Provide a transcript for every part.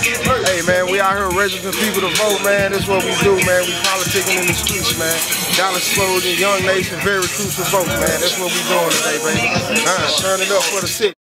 Hey man, we out here registering people to vote, man. That's what we do, man. We politicking in the streets, man. Dallas slogan, Young Nation, very crucial vote, man. That's what we doing today, baby. Turn it up for the city.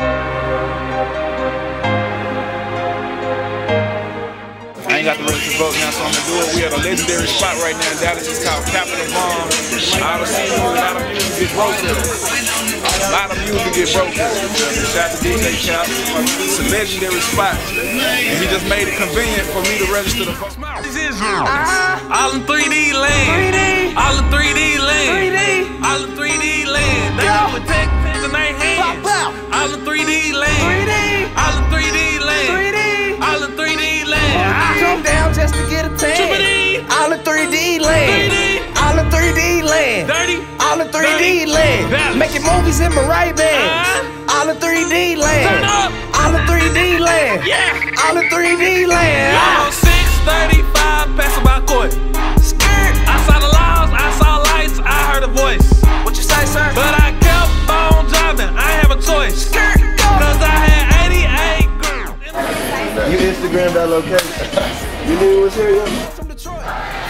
I ain't got the register vote now, so I'm gonna do it. We at a legendary spot right now in Dallas. It's called Capitol Bomb. Out of season, a lot of music get broke here. A lot of music get broke here. Shout out to DJ Cap. It's a legendary spot. And he just made it convenient for me to register the vote. This is all in 3D land. All in 3D land. All in 3D land. They got with tech pins in their hands. All in 3D land. All in 3D land. All in 3D land. Come down just to get a tan. All in 3D land. All in 3D land. All in 3D land. Making movies in my right band. All in 3D land. All in 3D land. All in 3D land. On 635, passing by court. Skirt. I saw the laws, I saw lights, I heard a voice. What you say, sir? But I kept on driving, I ain't have a choice. Skirt. Cause I had 88 girls. You Instagram that location. You knew it was here, yo? From Detroit.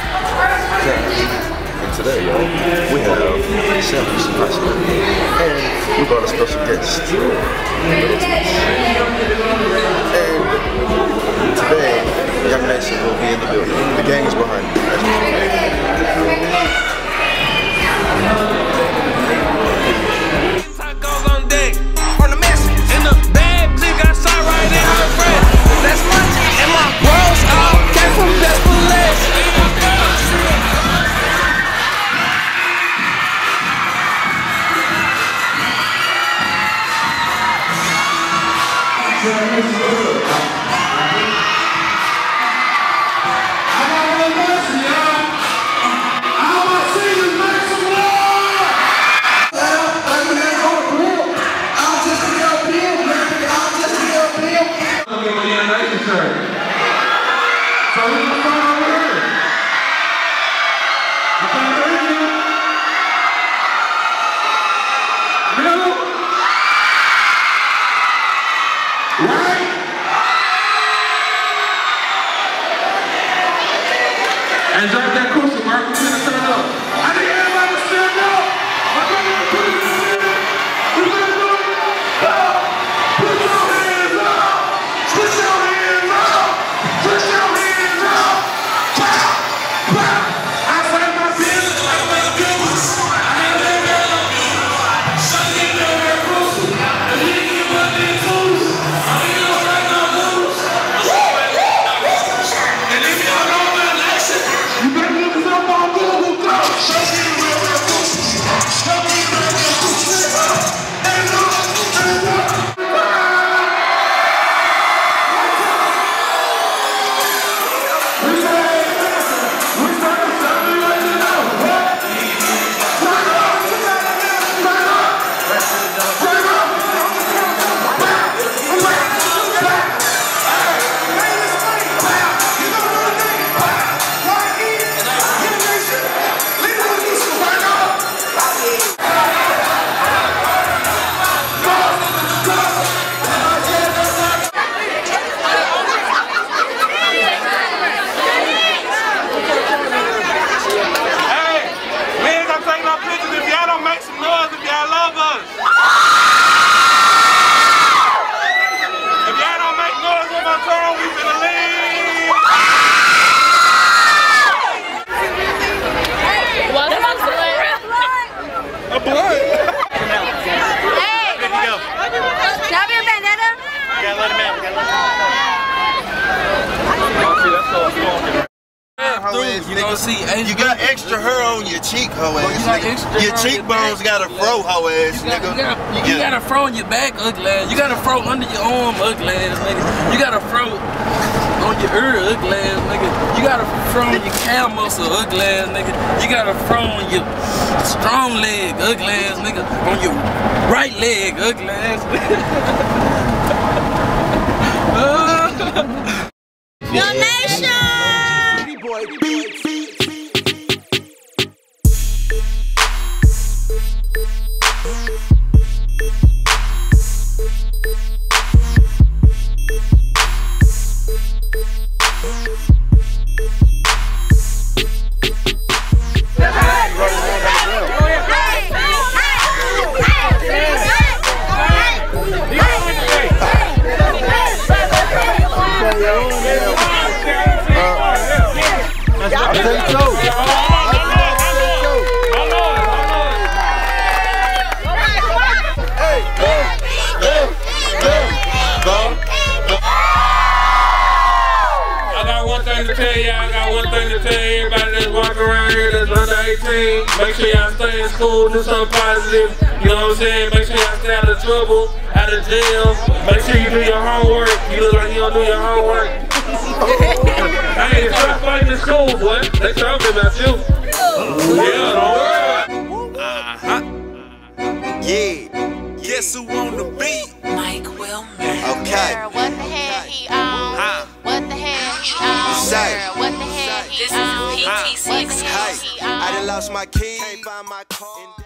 And today, y'all, we have Sam from High and we brought a special guest. And today, Young Nation will be in the building. The gang is behind you. Tacos on deck. On the message. In the bag, she got shot right in her breast. That's money. And my bros all came from best for less. And drop that crucial, Mark. We're gonna turn up. I need everybody to stand up. We're gonna put it together. We're gonna do it. Put your hands up. Put your hands up. Put your hands up. Clap. Clap. I say my business like my goodness. I ain't never something in that crucial. And he give up these fools. I ain't gonna let no moves. And if y'all don't know election, you better look us up on Google. Go. Show me the real pussies. Show me the real pussies. And look. You got extra hair on your cheek, hoe ass nigga. Your cheekbones got a fro, hoe ass nigga. You got a fro on your back, ugly ass. You got a fro under your arm, ugly ass nigga. You got a fro on your ear, ugly ass nigga. You got a fro on your calf muscle, ugly ass nigga. You got a fro on your strong leg, ugly ass nigga. On your right leg, ugly ass nigga. Young Nation! Boy, beat. 18, make sure y'all stay in school, do something positive. You know what I'm saying? Make sure y'all stay out of trouble, out of jail. Make sure you do your homework. You look like you don't do your homework. Hey, stop fighting in school, boy. They talking about you. Yeah, don't worry. Yeah. Guess who on the beat? Mike Wilmer. Okay. What the hell he on? What the hell he on? Say. What the hell he on? This is PT6. Hey, I done lost my key. Can't find my car.